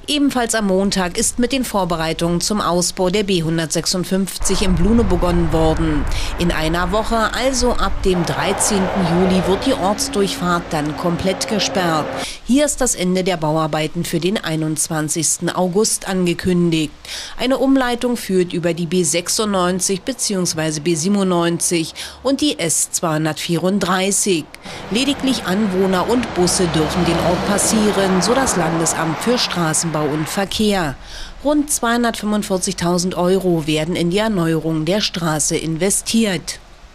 Ebenfalls am Montag ist mit den Vorbereitungen zum Ausbau der B156 im Blune begonnen worden. In einer Woche, also ab dem 13. Juli, wird die Ortsdurchfahrt dann komplett gesperrt. Hier ist das Ende der Bauarbeiten für den 21. August angekündigt. Eine Umleitung führt über die B96 bzw. B97 und die S234. Lediglich Anwohner und Busse dürfen den Ort passieren, so das Landesamt für Straßenbau und Verkehr. Rund 245.000 € werden in die Erneuerung der Straße investiert.